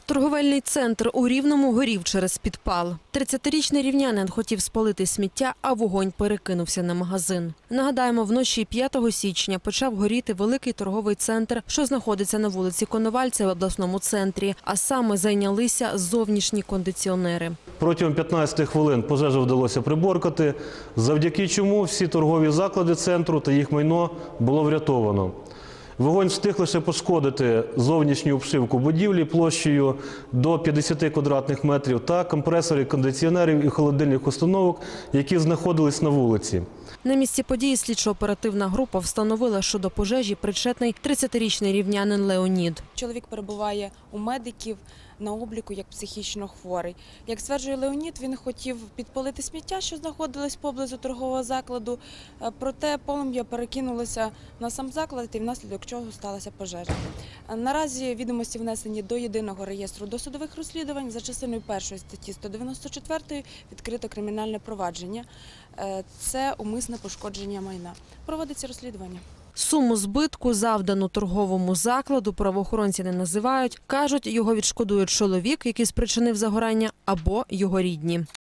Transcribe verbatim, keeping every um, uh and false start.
Торговельний центр у Рівному горів через підпал. тридцятирічний рівнянин хотів спалити сміття, а вогонь перекинувся на магазин. Нагадаємо, вночі п'ятого січня почав горіти великий торговий центр, що знаходиться на вулиці Коновальця в обласному центрі, а саме зайнялися зовнішні кондиціонери. Протягом п'ятнадцяти хвилин пожежу вдалося приборкати, завдяки чому всі торгові заклади центру та їх майно було врятовано. Вогонь встиг лише пошкодити зовнішню обшивку будівлі площею до п'ятдесяти квадратних метрів та компресори кондиціонерів і холодильних установок, які знаходились на вулиці. На місці події слідчо-оперативна група встановила, що до пожежі причетний тридцятирічний рівнянин Леонід. Чоловік перебуває у медиків на обліку як психічно хворий. Як стверджує Леонід, він хотів підпалити сміття, що знаходилось поблизу торгового закладу, проте полум'я перекинулося на сам заклад, і внаслідок чого сталася пожежа. Наразі відомості внесені до єдиного реєстру досудових розслідувань. За частиною першої статті сто дев'яносто чотири відкрито кримінальне провадження. Це умисне пошкодження майна. Проводиться розслідування. Суму збитку, завдану торговому закладу, правоохоронці не називають. Кажуть, його відшкодує чоловік, який спричинив загорання, або його рідні.